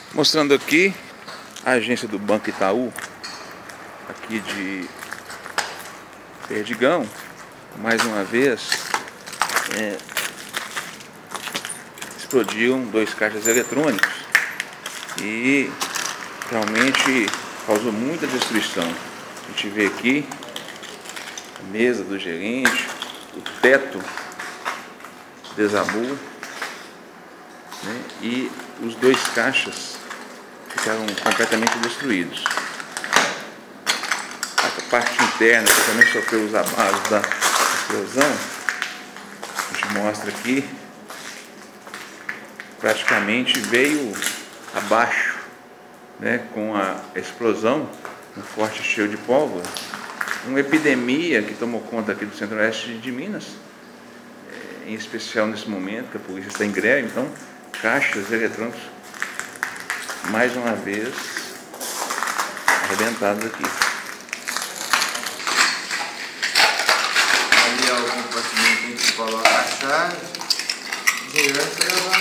Mostrando aqui a agência do Banco Itaú, aqui de Perdigão. Mais uma vez explodiram 2 caixas eletrônicos e realmente causou muita destruição. A gente vê aqui a mesa do gerente, o teto desabou, né? E os 2 caixas ficaram completamente destruídos. A parte interna que também sofreu os abalos da explosão, a gente mostra aqui, praticamente veio abaixo, né, com a explosão, um forte cheio de pólvora, uma epidemia que tomou conta aqui do centro-oeste de Minas, em especial nesse momento que a polícia está em greve. Então, caixas eletrônicos mais uma vez arrebentados aqui. Ali é o compartimento em que coloca a chave, girando e